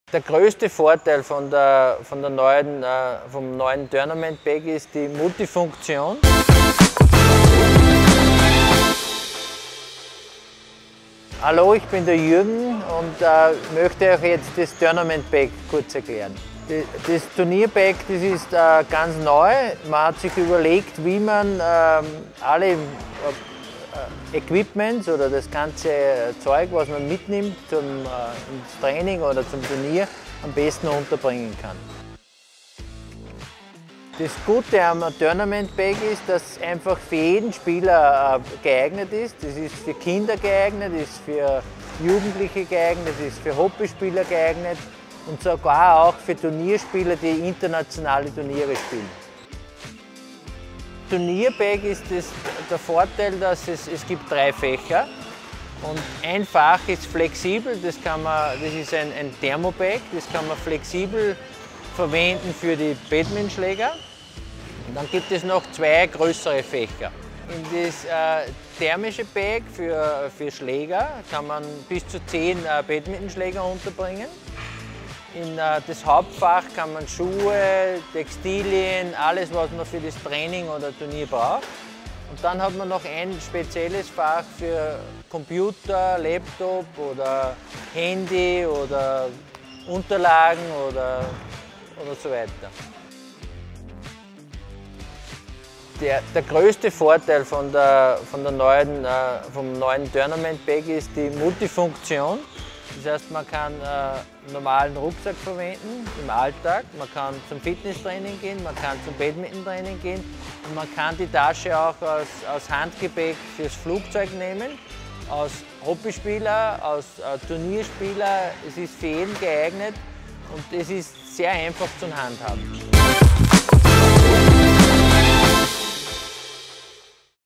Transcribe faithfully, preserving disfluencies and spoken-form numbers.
Der größte Vorteil von der, von der neuen, äh, vom neuen Tournament Bag ist die Multifunktion. Hallo, ich bin der Jürgen und äh, möchte euch jetzt das Tournament Bag kurz erklären. Das Turnierbag, das ist äh, ganz neu. Man hat sich überlegt, wie man äh, alle äh, Equipments oder das ganze Zeug, was man mitnimmt zum äh, ins Training oder zum Turnier, am besten unterbringen kann. Das Gute am Tournament Bag ist, dass es einfach für jeden Spieler äh, geeignet ist. Das ist für Kinder geeignet, ist für Jugendliche geeignet, ist für Hobbyspieler geeignet und sogar auch für Turnierspieler, die internationale Turniere spielen. Turnierbag ist das, der Vorteil, dass es, es gibt drei Fächer und ein Fach ist flexibel, das, kann man, das ist ein, ein Thermobag, das kann man flexibel verwenden für die Badmintonschläger. Und dann gibt es noch zwei größere Fächer. In das äh, thermische Bag für, für Schläger kann man bis zu zehn äh, Badmintonschläger unterbringen. In äh, das Hauptfach kann man Schuhe, Textilien, alles was man für das Training oder Turnier braucht. Und dann hat man noch ein spezielles Fach für Computer, Laptop oder Handy oder Unterlagen oder, oder so weiter. Der, der größte Vorteil von der, von der neuen, äh, vom neuen Tournament Bag ist die Multifunktion. Das heißt, man kann äh, einen normalen Rucksack verwenden im Alltag, man kann zum Fitnesstraining gehen, man kann zum Badmintontraining gehen und man kann die Tasche auch als, als Handgepäck fürs Flugzeug nehmen, als Hobbyspieler, als äh, Turnierspieler. Es ist für jeden geeignet und es ist sehr einfach zum Handhaben.